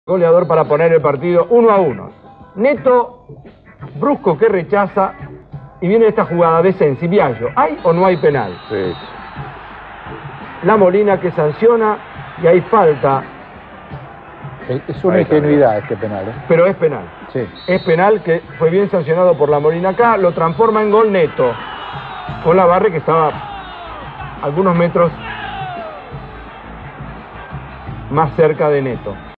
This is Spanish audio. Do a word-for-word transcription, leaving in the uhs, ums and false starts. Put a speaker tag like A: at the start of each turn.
A: Goleador para poner el partido uno a uno. Neto, Brusco que rechaza, y viene esta jugada de Sensi, Biagio. ¿Hay o no hay penal?
B: Sí.
A: La Molina que sanciona y hay falta.
B: Es una ingenuidad este penal, ¿eh?
A: Pero es penal.
B: Sí.
A: Es penal que fue bien sancionado por la Molina acá, lo transforma en gol Neto. Con la Barre que estaba algunos metros más cerca de Neto.